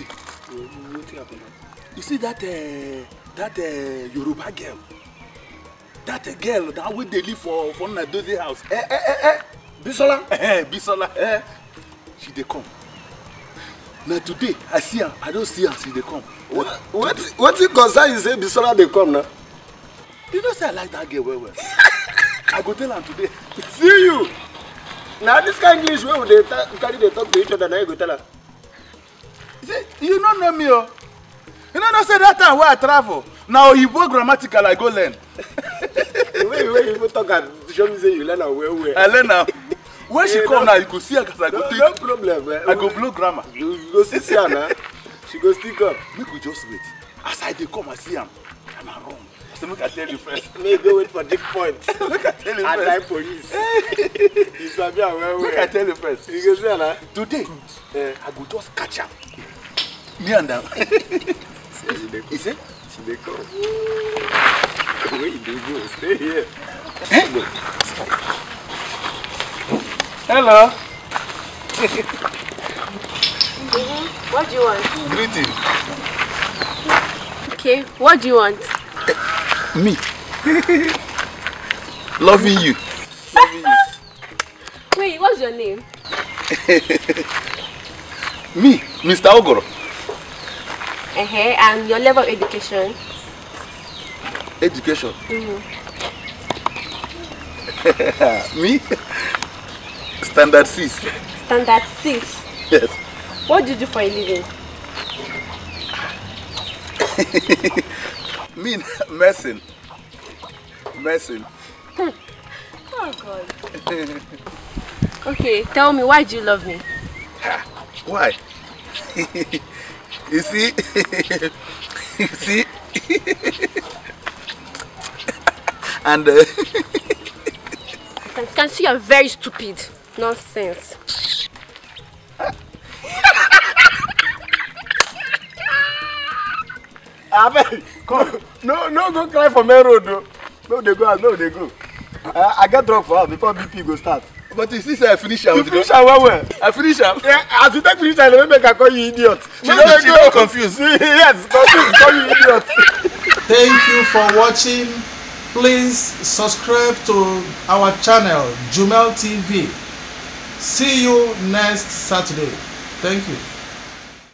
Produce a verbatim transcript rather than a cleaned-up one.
today. What happened? You see that uh, that uh, Yoruba girl? That uh, girl that we they live for for Nadozie house. Eh eh eh eh. Bisola. Eh Bisola. Eh. She dey come. Now today I see her. I don't see her. She dey come. What what what you concern you say Bisola dey come now? You know say I like that girl well well. I go tell her today. See you. Now this kind of English where they carry they talk to each other now you go tell her. See, you don't know me, oh. You know, not say that time where I travel. Now you go grammatical, I go learn. The way you even talk and show me say you learn how well well. I learn now. When she Yeah, come no, now, you could see her because I go no, take. no problem, man. I go blow grammar. You, you go see her now. She go stick up. Make we just wait. As I dey come, I see him. And I run. So make I tell you first. May go wait for dick points. Make I tell you I first. like police. You sabi how well well. Make I tell you first. You go see her now. Today, Eh. I go just catch her. Me and them. She dey You see? She dey come. Where you dey go? Stay here. Eh? Hello. Mm-hmm. What do you want? Greeting. Okay, what do you want? Me. Loving you. Loving you. Wait, what's your name? Me, Mister Ogoro. Uh-huh, and your level of education? Education. Mm-hmm. Me? Standard six. Standard six. Yes. What do you do for a living? Me, medicine. Medicine. Oh God. Okay, tell me, why do you love me? Why? You see? You see? And uh, I can see you're very stupid. Nonsense. Abeg, come. No, no, go cry for main road, though. No, they go, no, they go. I, I get drunk for her before B P go start. but you see, say I finish am. You finish am well, well. I finish am. Yeah, as you take finish am, they make I call you idiot. She don't, she don't confused. Yes, confused, call you idiot. Thank you for watching. Please subscribe to our channel, Jumel T V. See you next Saturday. Thank you.